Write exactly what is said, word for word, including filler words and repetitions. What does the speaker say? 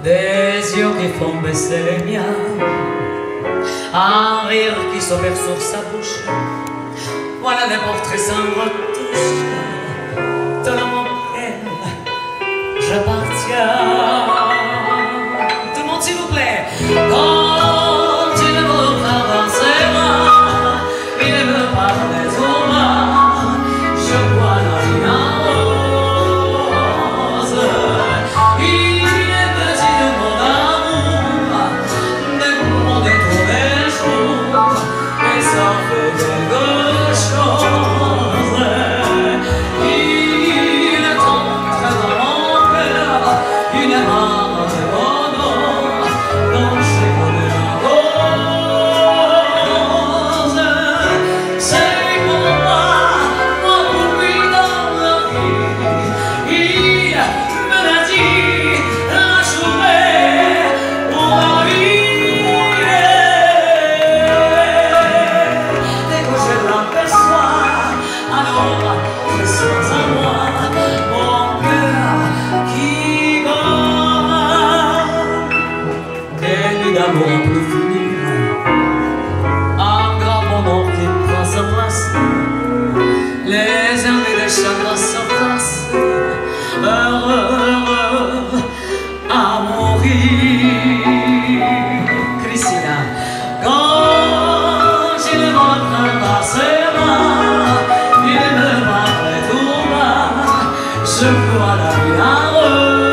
des yeux qui font baisser les miens, un rire qui s'opère sur sa bouche. Voilà des portraits sans retouche de mon père. J'appartiens. Tout le monde s'il vous plaît. Quand il me prend dans ses bras, il me parle aux mains, je vois la vie en rose. Il est petit de mon amour, des moments détournés des jours, et ça fait quelque chose. Il est entré dans mon cœur une âme de bonheur dont j'ai connu la cause. C'est pour moi, moi pour lui dans la vie. Il me l'a dit la journée pour la vie. Dès que je l'aperçois, alors je sens en moi mon cœur qui bat. Des nuits d'amour à plus finir, un grand bonheur qui prend sa place, les envies des chagrins s'effacent, heureux, heureux à mourir. Christina, quand je le montre dans ses mains, il me parle tout bas, je vois la vie en rose.